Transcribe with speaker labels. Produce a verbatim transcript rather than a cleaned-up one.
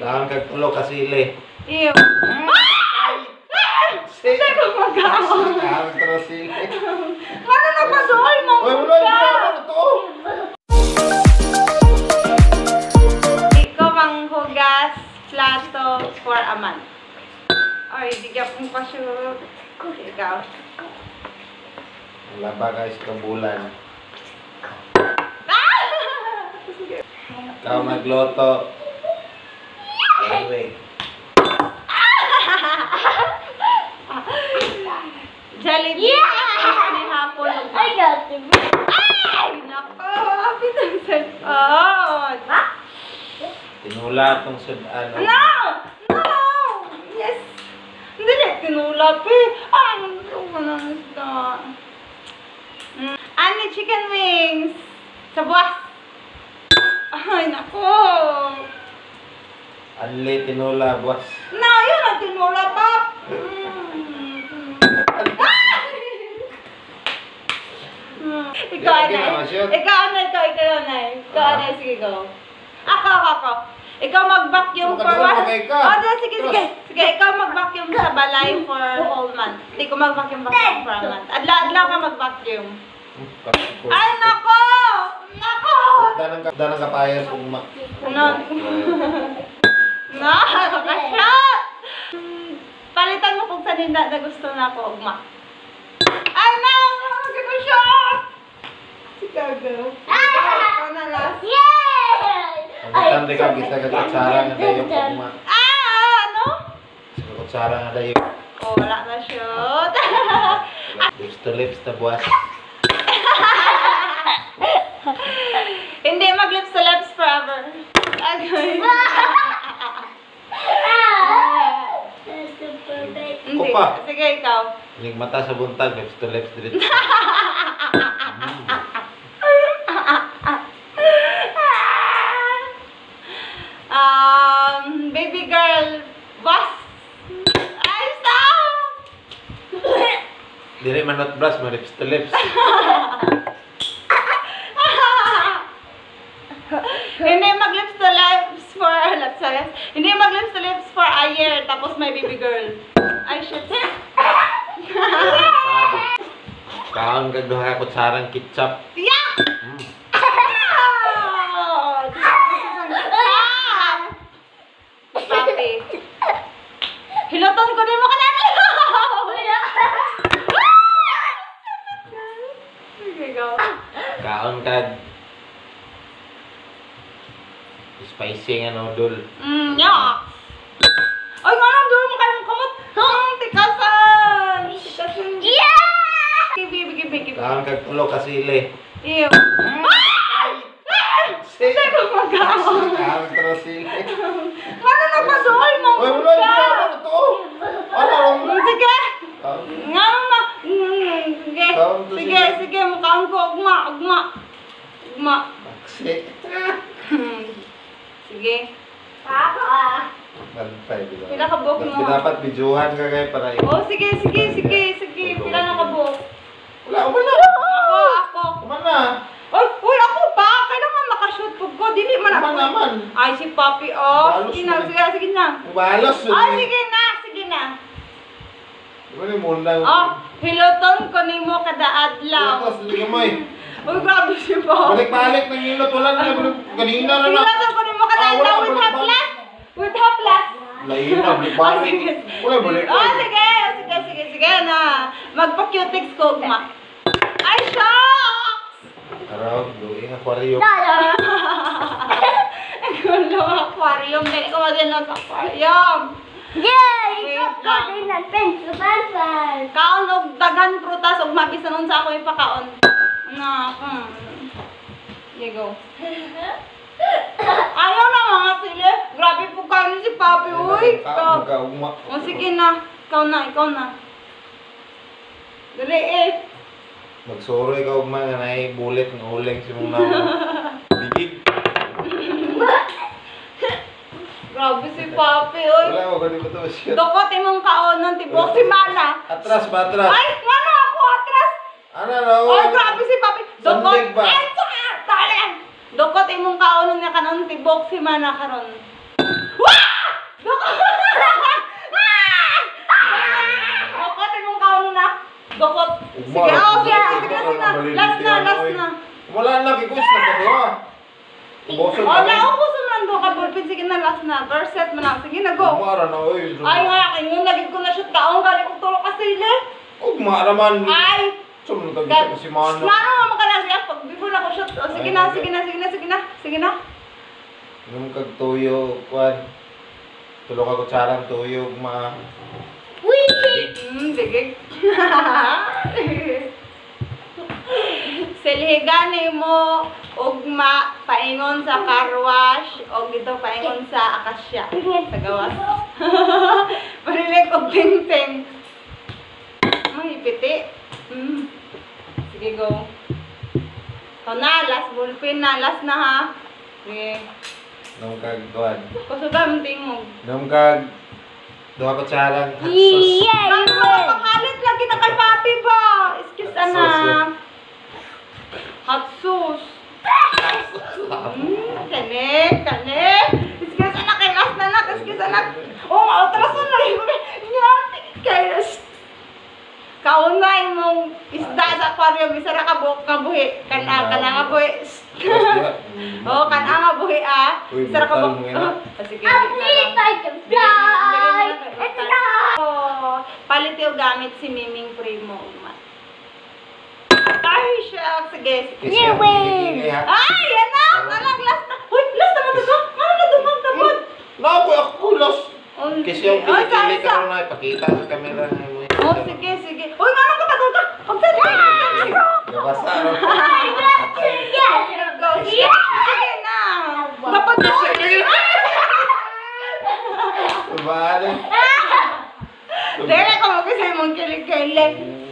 Speaker 1: Kaon kag tulo ka sili.
Speaker 2: Ew. Ay! Sige ko mag-aon.
Speaker 1: Kaon tulo sili.
Speaker 2: Ano na pa doon mo?
Speaker 1: Oy, wala na to.
Speaker 2: Ikaw ang hugas plato for a month. Ay, di ka pong pa-shoot. Ikaw.
Speaker 1: Wala ba guys ka bulan? Ikaw magloto. Anyway.
Speaker 2: Jollibee. Yeah! Ni hapon.
Speaker 3: I got it.
Speaker 2: Ay! Nako! Happy ng cellphone. Ha?
Speaker 1: Tinula tong sudan.
Speaker 2: No! No! Yes! Hindi na tinulap eh. Ah, ano ko na isda. Mm. Ano, chicken wings? Sa buwas. Ay, nako!
Speaker 1: Anli tinula buwas.
Speaker 2: No, yun ang tinulap pa. Mm. Mm. Ikaw,
Speaker 1: Hindi,
Speaker 2: Anay.
Speaker 1: hindi naman,
Speaker 2: Ikaw, Anay. Ikaw, ikaw, Anay. Ikaw, Anay. Sige, go. Ako, ako, ako. Ikaw mag-vacuum for
Speaker 1: Makadulog
Speaker 2: one.
Speaker 1: kay ka.
Speaker 2: Oh, di, sige, sige. Sige, ikaw mag-vacuum sa balay for whole month. Hindi ko mag-vacuum vacuum for a month. Adla-adla ka mag-vacuum. Ay, nako! Nako!
Speaker 1: Danang danang kapayas kung ma.
Speaker 2: Ano? No, nakashot! Palitan mo kung saan na, na gusto na ako, ugma. Ay, no! Hindi ko shot! Chicago. Ikaw na last.
Speaker 1: Ang tanda ka kita ka kutsara nga dayo kung ma.
Speaker 2: Ah! Ano?
Speaker 1: Sa kutsara nga dayo.
Speaker 2: Oh, wala na shot.
Speaker 1: Lips to lips na buwas.
Speaker 2: Hindi mag-lips to lips forever. Okay. Hindi.
Speaker 1: Kupa.
Speaker 2: Sige, ikaw.
Speaker 1: Ling mata sa buntag, lips to lips diretso.
Speaker 2: Um, baby girl, boss. Ay, stop!
Speaker 1: Dili man not brush, ma lips to lips.
Speaker 2: Hindi mag-lips to lips for, lips to lips. Hindi mag-lips to lips for a year, tapos may baby girl. Ay, shit.
Speaker 1: Kaon kag duha ka kutsarang ketchup.
Speaker 2: Yeah!
Speaker 1: Mm.
Speaker 2: Papi. Hiloton ko din mo ka natin. Sige, go.
Speaker 1: Kaon kag spicy nga noodle.
Speaker 2: Mm, yeah. Ay, nga lang, doon mo kayong kamot. Hmm, tikasan. Tikasan. Yeah! Gibi, gibi, gibi.
Speaker 1: Kaon kag tulo ka sili.
Speaker 2: Ew. Ay! Sige ko mag-aon.
Speaker 1: Kaon tulo sili.
Speaker 2: Ano na pa doon mo?
Speaker 1: Oy, wala na to. Ano?
Speaker 2: Sige.
Speaker 1: Kaon.
Speaker 2: Nga na. Mm, Sige.
Speaker 1: Kaon to
Speaker 2: Sige,
Speaker 1: sili.
Speaker 2: sige. Mukhaan ko. Ugma, ugma. Ugma.
Speaker 1: Taksi.
Speaker 2: Sige.
Speaker 3: Papa.
Speaker 1: Bantay bila.
Speaker 2: Pila ka buhok mo?
Speaker 1: Dapat videohan ka kay para
Speaker 2: Oh, sige, sige, sige, sige. Pila na ka buhok?
Speaker 1: wala ko na.
Speaker 2: Ako, ako.
Speaker 1: Kuman na.
Speaker 2: Ay, uy, ako ba? Kailangan makashoot po ko. Dili man ako.
Speaker 1: Kuman naman.
Speaker 2: Ay, si Papi, oh.
Speaker 1: Balos
Speaker 2: Sige na,
Speaker 1: mo.
Speaker 2: sige, sige na.
Speaker 1: Balos.
Speaker 2: Ay, sige na, sige na.
Speaker 1: Di ba ni muna?
Speaker 2: Oh, hiloton ko ni mo kada adlaw.
Speaker 1: Tapos liga mo eh.
Speaker 2: Uy, grabe si Papi.
Speaker 1: Balik-balik ng ilot. Wala na. Kanina na na.
Speaker 2: Hiloton ko ni mo kada
Speaker 1: Ah, wala,
Speaker 2: adlaw with
Speaker 1: balik-
Speaker 2: haplas. With haplas.
Speaker 1: Lain na.
Speaker 2: Oh,
Speaker 1: Balik-balik.
Speaker 2: sige.
Speaker 1: Wala balik.
Speaker 2: Oh, sige, sige, sige, sige na. Magpa-cutics ko, ma. Ay, shucks!
Speaker 1: Araw, doing aquarium.
Speaker 2: Gulo, aquarium. Dali ko magano sa aquarium.
Speaker 3: Yay!
Speaker 2: Wait
Speaker 3: Ikaw
Speaker 2: lang.
Speaker 3: ko din ang pencil pencil.
Speaker 2: Kaon og daghan prutas og mabisa nun sa ako ipakaon. Na, hmm. Here you go. Ayaw na mga sili. Grabe po kayo si Papi, uy. Ikaw.
Speaker 1: Magkaugma.
Speaker 2: O sige na. Ikaw na, ikaw na. Dali eh.
Speaker 1: Magsuro ikaw ugma nga na bulit ng uling si mong naman. Bigig.
Speaker 2: Grabe si Papi, uy.
Speaker 1: Wala ko ganito to siya.
Speaker 2: Dokot imong kaon ng tibok si Mana.
Speaker 1: Atras ba atras?
Speaker 2: Ay, ano ako atras?
Speaker 1: Ano raw?
Speaker 2: Ay, grabe si Papi. Dokot.
Speaker 1: Sandig ba?
Speaker 2: Ay, tali. Dokot imong kaon nga kanon tibok si Mana karon. Wow! last na. Girl, set mo na. Sige na, go.
Speaker 1: Umara na, oy.
Speaker 2: Ay nga, kayo nga, lagi ko na shoot kaong galing kong tulog ka sila.
Speaker 1: Umara man.
Speaker 2: Ay!
Speaker 1: Sumunod ka si Mano.
Speaker 2: Mano nga makalagyan pag before na ko shoot. O, sige na, sige na, sige na, sige na, sige na.
Speaker 1: Nung kagtuyo, kwan. Tulog ako tsarang tuyo, ma.
Speaker 3: Wee!
Speaker 2: Hmm, digig. Silhigani mo, ugma, paingon sa car wash, o gito paingon sa akasya. Sa gawas. Marilig og ting-ting. Mahipiti. Hmm. Sige, go. O na, last ballpen na, last na ha. Sige.
Speaker 1: Nung kag, kwan.
Speaker 2: Kusugan, tingog.
Speaker 1: Nung kag, duha ko tsarang hot sauce.
Speaker 3: Yay!
Speaker 2: Nang mga panghalit lagi na kay papi ba? Excuse
Speaker 1: Hot sauce,
Speaker 2: anak. Hot sauce. Hmm, kanik, kanik. Excuse anak, kay last na anak. Excuse anak. Oh, ultrasound na rin. Nyati, kay kaunay mong isda sa aquarium, isa ra ka bu kabuhi. Kana, kana nga buhi. Oh, kana nga buhi ah.
Speaker 1: Uy,
Speaker 2: Isa ra ka
Speaker 1: brutal
Speaker 2: bu.
Speaker 1: mo yan, ah.
Speaker 2: Ah, sige,
Speaker 3: I'll
Speaker 2: sige na
Speaker 3: eat
Speaker 2: lang.
Speaker 3: like a fly! It's not!
Speaker 2: Oh, palit yung gamit si Miming Primo. Ay, siya. Sige.
Speaker 1: Kasi
Speaker 3: You
Speaker 1: ang
Speaker 3: win!
Speaker 1: higiging eh, ha.
Speaker 2: Ay, yan na. Alang, last na. Uy, last naman ito. Ano na dumag damod?
Speaker 1: Naku, ako los. Kasi yung
Speaker 2: Oh,
Speaker 1: kilikili
Speaker 2: sa-
Speaker 1: ka na, ipakita sa camera na mo.
Speaker 2: Oh, sige, sige. Uy, ano ka ba? Ka? Pagsalita.
Speaker 1: Gabasa, no?
Speaker 3: Yes!
Speaker 2: Go. Sige na. Dapat na siya.
Speaker 1: Bale.
Speaker 2: Dere ko mo kasi mong kilig-kilig.